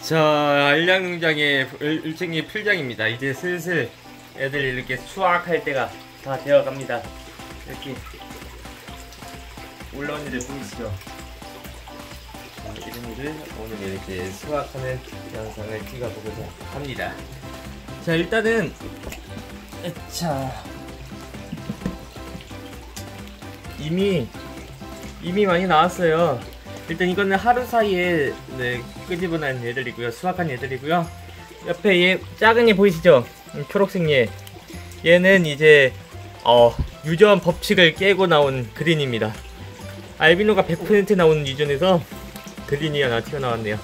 자, 알량농장의 울챙이 풀장입니다. 이제 슬슬 애들 이렇게 수확할 때가 다 되어 갑니다. 이렇게 올라온 일을 보이시죠? 이런 일을 오늘 이렇게 수확하는 영상을 찍어보고자 합니다. 자, 일단은 이미 많이 나왔어요. 일단 이거는 하루 사이에 끄집어낸 얘들이고요. 수확한 얘들이고요. 옆에 얘 작은 얘 보이시죠? 초록색 얘는 이제 유전 법칙을 깨고 나온 그린입니다. 알비노가 100% 나오는 유전에서 그린이 하나 튀어나왔네요.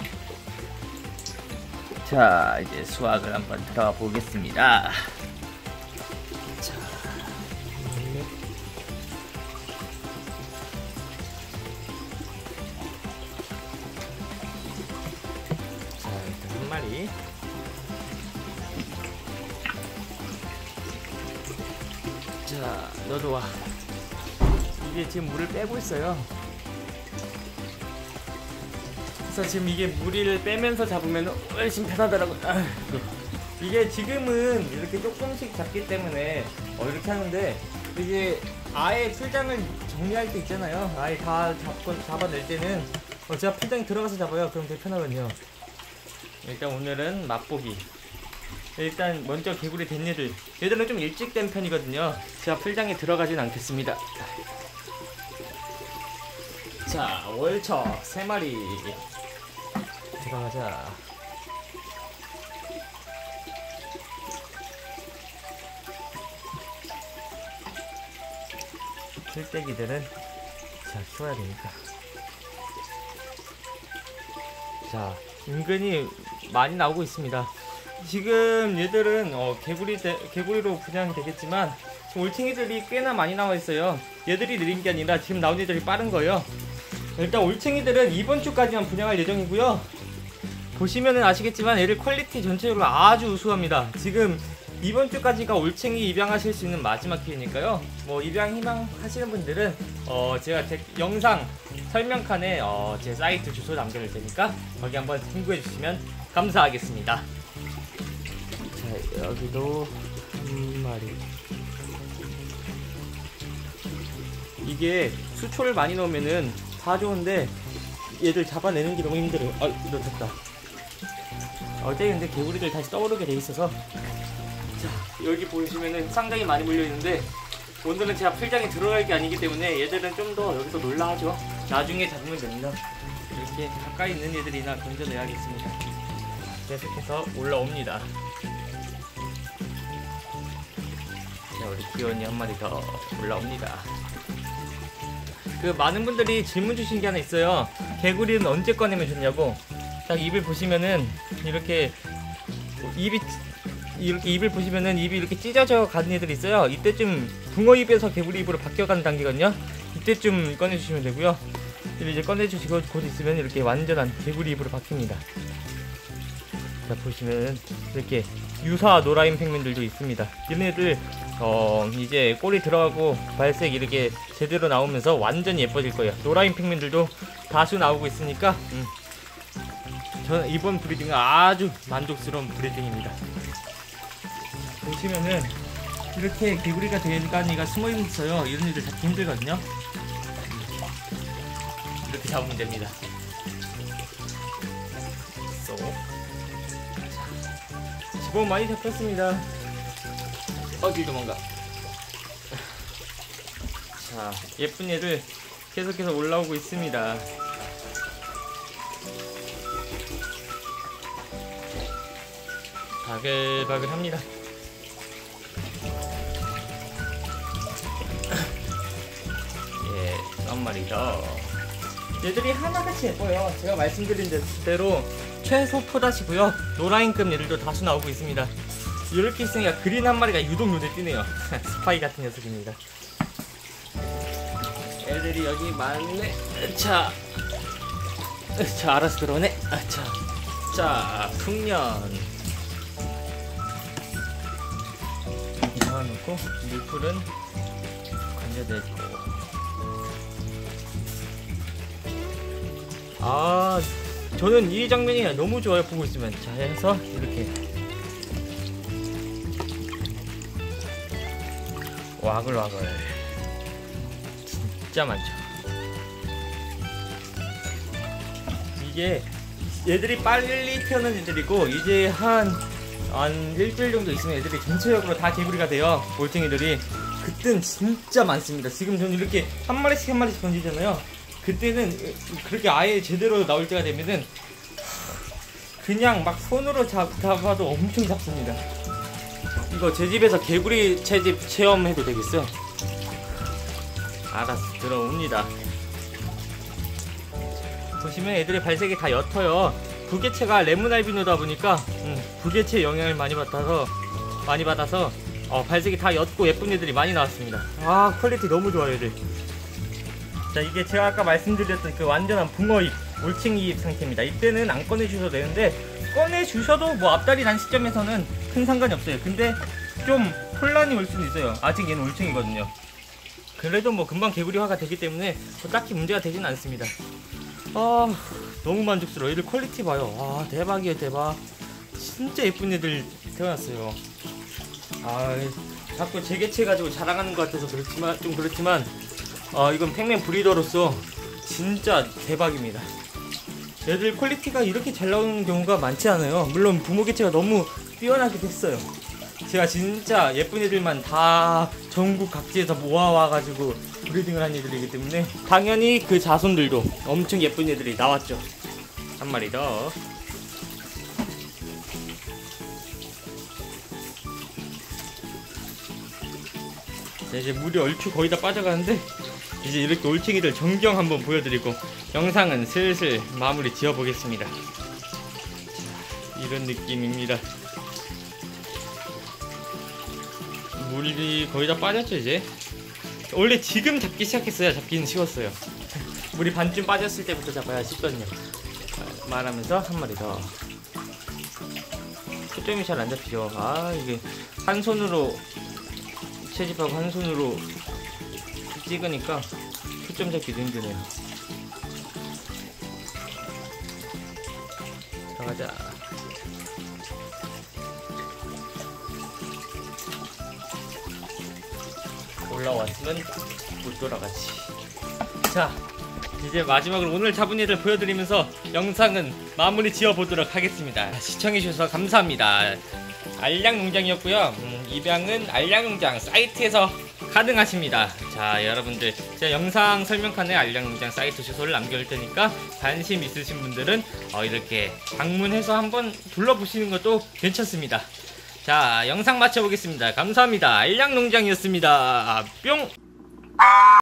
자, 이제 수확을 한번 들어가 보겠습니다. 한 마리. 자, 너도 와. 이게 지금 물을 빼고 있어요. 그래서 지금 이게 물을 빼면서 잡으면 훨씬 편하더라고. 이게 지금은 이렇게 조금씩 잡기 때문에 이렇게 하는데, 이게 아예 풀장을 정리할 때 있잖아요. 아예 다 잡아낼 때는 제가 풀장에 들어가서 잡아요. 그럼 되게 편하거든요. 일단 오늘은 맛보기. 일단 먼저 개구리 된 얘들은 좀 일찍 된 편이거든요. 제가 풀장에 들어가진 않겠습니다. 자, 월척 3마리 들어가자. 풀떼기들은 키워야 되니까. 자, 은근히 많이 나오고 있습니다. 지금 얘들은 개구리로 분양이 되겠지만 올챙이들이 꽤나 많이 나와 있어요. 얘들이 느린 게 아니라 지금 나온 애들이 빠른 거예요. 일단 올챙이들은 이번 주까지만 분양할 예정이고요. 보시면은 아시겠지만 얘들 퀄리티 전체적으로 아주 우수합니다. 지금 이번 주까지가 올챙이 입양하실 수 있는 마지막 기회니까요. 입양 희망하시는 분들은 제가 제 영상 설명칸에 제 사이트 주소 남겨놓을 테니까 거기 한번 참고해 주시면 감사하겠습니다. 자, 여기도 한 마리. 이게 수초를 많이 넣으면은 다 좋은데 얘들 잡아내는 게 너무 힘들어요. 이렇다. 어제 근데 개구리들 다시 떠오르게 돼 있어서. 자, 여기 보시면은 상당히 많이 물려있는데 오늘은 제가 풀장에 들어갈 게 아니기 때문에 얘들은 좀 더 여기서 놀라 하죠. 나중에 잡으면 됩니다. 이렇게 가까이 있는 애들이나 건져내야겠습니다. 계속해서 올라옵니다. 자, 우리 귀여운이 한 마리 더 올라옵니다. 많은 분들이 질문 주신 게 하나 있어요. 개구리는 언제 꺼내면 좋냐고. 딱 입을 보시면은 이렇게 입을 보시면은 입이 이렇게 찢어져 가는 애들이 있어요. 이때쯤 붕어 입에서 개구리 입으로 바뀌어가는 단계거든요. 이때쯤 꺼내주시면 되고요. 이제 꺼내주시고 곧 있으면 이렇게 완전한 개구리 입으로 바뀝니다. 자, 보시면은 이렇게 유사 노라인 펭귄들도 있습니다. 얘네들 이제 꼬리 들어가고 발색 이렇게 제대로 나오면서 완전히 예뻐질 거예요. 노라인 펭귄들도 다수 나오고 있으니까 저는 이번 브리딩은 아주 만족스러운 브리딩입니다. 보시면은 이렇게 개구리가 대가니가 숨어 있어요. 이런 애들 잡기 힘들거든요. 이렇게 잡으면 됩니다. 집어 많이 잡혔습니다. 어딜 도망가. 자, 예쁜 애들 계속해서 올라오고 있습니다. 바글바글합니다. 예, 한 마리 더. 얘들이 하나같이 예뻐요. 제가 말씀드린 대로 최소 포다시고요. 노라인급 얘들도 다수 나오고 있습니다. 이렇게 있으니까 그린 한 마리가 유독 눈에 띄네요. 스파이 같은 녀석입니다. 애들이 여기 많네. 자, 알아서 들어오네. 자, 풍년 넣어놓고 물풀은 건져내고. 저는 이 장면이 너무 좋아요. 보고 있으면. 자, 해서 이렇게 와글와글 진짜 많죠. 이게 얘들이 빨리 태어난 애들이고 이제 한 일주일 정도 있으면 애들이 전체적으로 다 개구리가 돼요. 올챙이들이. 그땐 진짜 많습니다. 지금 저는 이렇게 한 마리씩 던지잖아요. 그때는 그렇게 아예 제대로 나올 때가 되면은 그냥 막 손으로 잡아도 엄청 잡습니다. 이거 제 집에서 개구리 채집 체험해도 되겠어요? 알았어, 들어옵니다. 보시면 애들의 발색이 다 옅어요. 부개체가 레몬알비노다 보니까 부개체 영향을 많이 받아서 발색이 다 옅고 예쁜 애들이 많이 나왔습니다. 아, 퀄리티 너무 좋아요, 애들. 자, 이게 제가 아까 말씀드렸던 그 완전한 붕어잎, 올챙이잎 상태입니다. 이때는 안 꺼내주셔도 되는데, 꺼내주셔도 뭐 앞다리 난 시점에서는 큰 상관이 없어요. 근데 좀 혼란이 올 수는 있어요. 아직 얘는 올챙이거든요. 그래도 뭐 금방 개구리화가 되기 때문에 뭐 딱히 문제가 되진 않습니다. 아, 너무 만족스러워. 얘들 퀄리티 봐요. 아, 대박이에요, 대박. 진짜 예쁜 애들 태어났어요. 아, 자꾸 재개체 가지고 자랑하는 것 같아서 그렇지만 이건 팩맨 브리더로서 진짜 대박입니다. 얘들 퀄리티가 이렇게 잘 나오는 경우가 많지 않아요. 물론 부모 개체가 너무 뛰어나기도 했어요. 제가 진짜 예쁜 애들만 다 전국 각지에서 모아와가지고 브리딩을 한 애들이기 때문에 당연히 그 자손들도 엄청 예쁜 애들이 나왔죠. 한 마리 더. 자, 이제 물이 얼추 거의 다 빠져가는데 이제 이렇게 올챙이들 전경 한번 보여드리고 영상은 슬슬 마무리 지어보겠습니다. 이런 느낌입니다. 물이 거의 다 빠졌죠. 이제 원래 지금 잡기 시작했어야 잡기는 쉬웠어요. 물이 반쯤 빠졌을 때부터 잡아야 쉽거든요. 말하면서 한 마리 더. 초점이 잘 안 잡히죠. 아, 이게 한 손으로 채집하고 한 손으로 찍으니까 초점 잡기도 힘드네요. 들어가자. 올라왔으면 못 돌아가지. 자, 이제 마지막으로 오늘 잡은 애들 보여드리면서 영상은 마무리 지어보도록 하겠습니다. 시청해주셔서 감사합니다. 알량농장이었고요. 입양은 알량농장 사이트에서 가능하십니다. 자, 여러분들 제가 영상 설명칸에 알량농장 사이트 주소를 남겨올 테니까 관심 있으신 분들은 이렇게 방문해서 한번 둘러보시는 것도 괜찮습니다. 자, 영상 마쳐보겠습니다. 감사합니다. 알량농장이었습니다. 뿅!